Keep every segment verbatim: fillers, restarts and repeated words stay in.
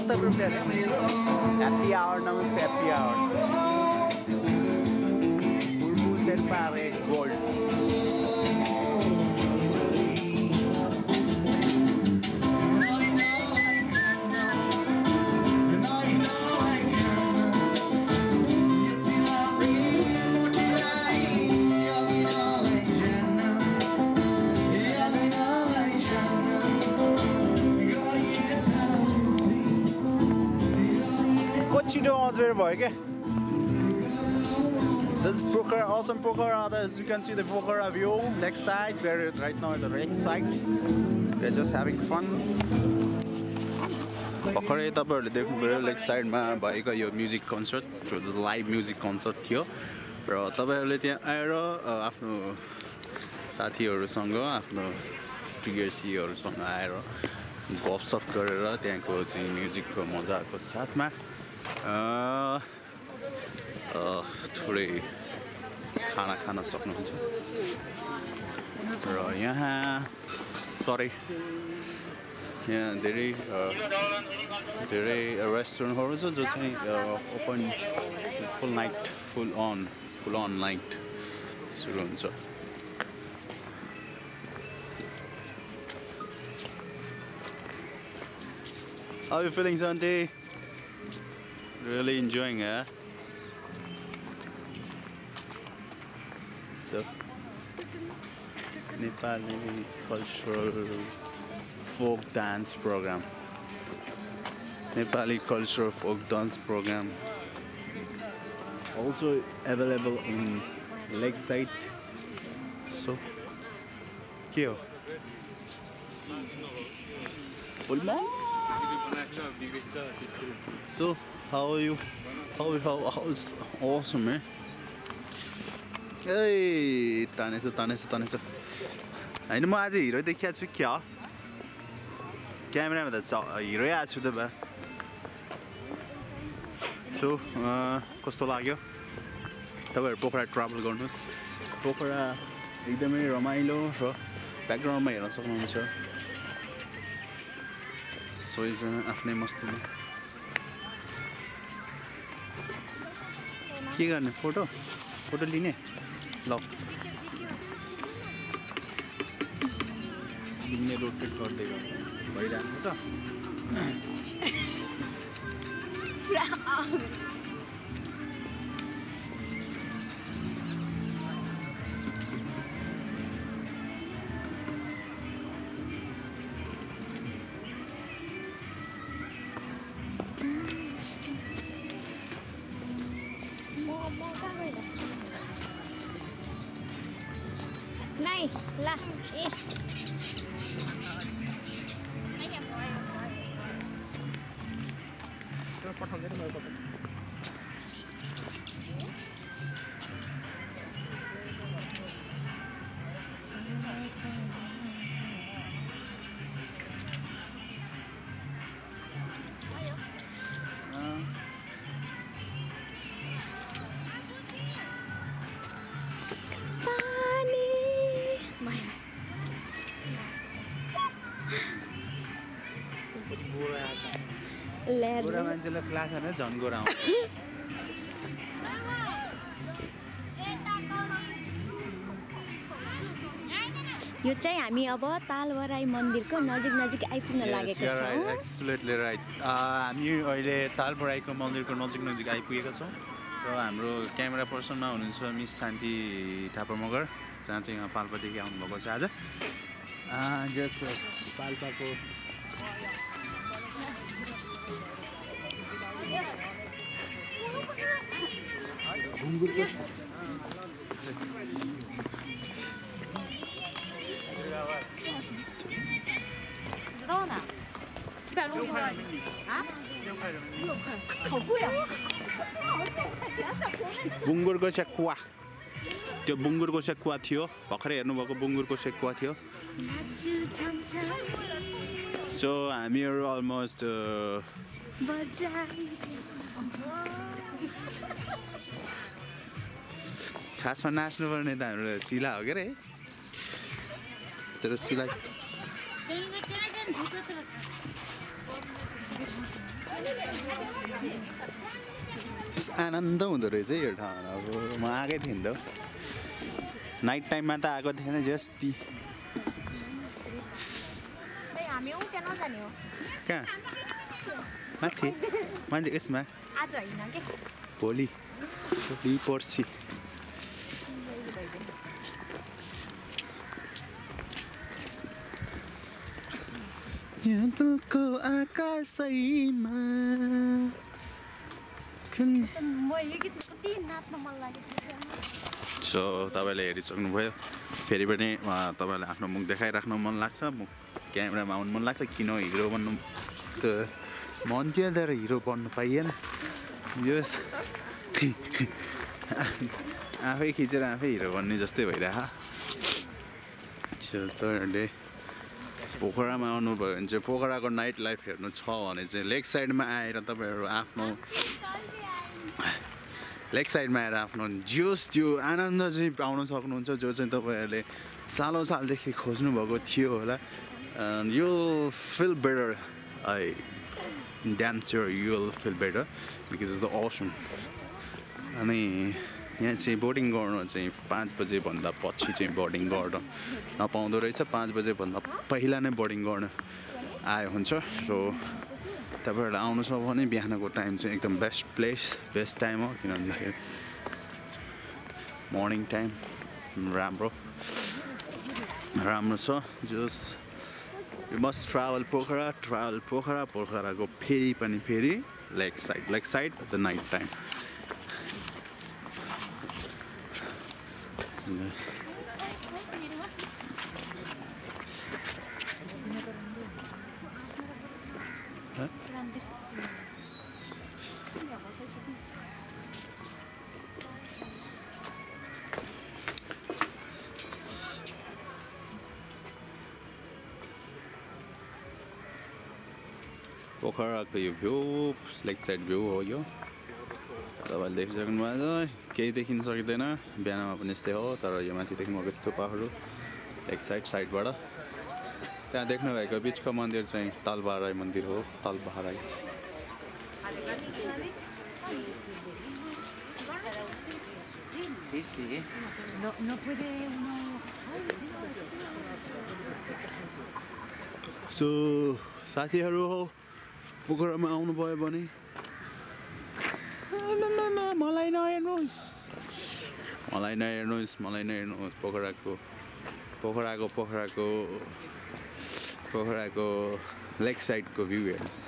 सत्तर रुपियाँ रे ह्याप्पी आवर नमस्ते ह्याप्पी आवर फुर्बु शेर्पा रे गोल्ड छिटो अदर भयो के This is Pokhara, awesome Pokhara. As you can see the Pokhara view. Next side, we're right now at the right side. We're just having fun. Pokhara तपाईहरुले देख्नुभयो leg साइडमा भएको यो music concert जो live music concert थियो र तपाईहरुले त्यहाँ आएर आफ्नो साथीहरुसँग आफ्नो प्रियसीहरुसँग आएर गफसफ गरेर त्यहाँको चाहिँ म्युजिकको मजाको साथमा थोरै खाना खान सक्नुहुन्छ र यहाँ सरी यहाँ धेरै धेरै रेस्टुरेन्टहरु छ जो चाहिँ open full night full on full on night सुरु हुन्छ How are you feeling, Santi? Really enjoying it? So, Nepali cultural folk dance program. Nepali cultural folk dance program. Also available in Lakeside. So, here. So, how are you? How how how's awesome, man? Hey, tanesu tanesu tanesu. I know आज hero देखिया छु क्या? क्यामेरामा त hero आएको छु त बा. So, कस्तो लाग्यो? तपाईहरु पोखरा ट्राभल गर्नुस्. पोखरा एकदमै रमाइलो र ब्याकग्राउन्डमा हेर्न सक्नुहुन्छ. So is आफ्नै मस्तीमा के गर्ने फोटो फोटो लिने ल लिने रोटेट गर्दै भइरहेको छ Này là ý. गोरा मान्छेलाई फ्ल्यास हानेर झन् गोरा आउँछ यो चाहिँ हामी अब तालवराई मन्दिरको नजिक नजिक आइपुग्न लागेको छौं एब्सोल्युटली राइट हामी अहिले तालवराईको मन्दिरको नजिक नजिक आइपुगेका छौं र हाम्रो क्यामेरा पर्सनमा हुनुहुन्छ मिस शान्ति थापा मगर जहाँ चाहिँ यहाँ पाल्पादेखि आउनु भएको छ आज जस्ट पाल्पाको घुङ्गुरको बुङ्गुरको सेकुवा त्यो बुङ्गुरको सेकुवा थियो भर्खरै हेर्नुभएको बुङ्गुरको सेकुवा थियो सो हामीहरू अलमोस्ट खासमा नाच्नुपर्ने त हाम्रो सिला हो के रे तर सिला जस्ट आनन्द हुँदो रहेछ यो ठाउँमा अब म आएकै थिएँ नि त नाइट टाइममा त आएको थिएन जस्ती हामी उ त्यहाँ नजाने हो कहाँ माथि माथि यसमा आज होइन के भोलि भोलि पर्सि यहाँ तुलको आकाशैमा सो तपाईँले हेरिसक्नुभयो फेरि पनि तपाईँलाई आफ्नो मुख देखाइराख्नु मन लाग्छ मुख क्यामेरामा आउनु मन लाग्छ किन हिरो बन्नु त मन थियो तर हिरो बन्नु पाइएन जस आफै खिचेर आफै हिरो बन्ने जस्तै भइरहेको तपाईँहरूले पोखरामा आउनुभयो भने चाहिँ पोखराको नाइट लाइफ हेर्नु छ भने चाहिँ लेक साइडमा आएर तपाईँहरू आफ्नो लेक साइडमा आएर आफ्नो जोस त्यो आनन्द चाहिँ पाउन सक्नुहुन्छ जो चाहिँ तपाईँहरूले सालौँ सालदेखि खोज्नुभएको थियो होला you feel better I damn sure you will feel better because is the awesome अनि यहाँ चाहिँ बोर्डिङ गर्नु चाहिँ पाँच बजेभन्दा पछि चाहिँ बोर्डिङ गर्न नपाउँदो रहेछ पाँच बजेभन्दा पहिला नै बोर्डिङ गर्न आयो हुन्छ सो तपाईँहरूलाई आउनु छ भने बिहानको टाइम चाहिँ एकदम बेस्ट प्लेस बेस्ट टाइम हो किन भन्दाखेरि मर्निङ टाइम राम्रो राम्रो छ just you must travel Pokhara travel Pokhara पोखराको फेरि पनि फेरि lake side lake side the night time पोखराको यो भ्यू लेक साइड भ्यू हो यो तपाईँले देखिसक्नु भएको छ केही देखिन सकिँदैन बिहानमा पनि यस्तै हो तर यो माथि देख्नुभएको यस्तो पहाडहरू लेक साइड साइडबाट त्यहाँ देख्नुभएको बिचको मन्दिर चाहिँ तलबहाराई मन्दिर हो तलबहाराई सो साथीहरू हो पोखरामा आउनुभयो भने मलाई नहेर्नुहोस् मलाई नहेर्नुहोस् मलाई नहेर्नुहोस् पोखराको पोखराको पोखराको पोखराको लेक साइडको भ्यू हेर्नुहोस्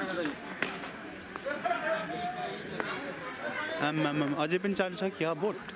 आम्मामा अझै पनि चालु छ क्या बोट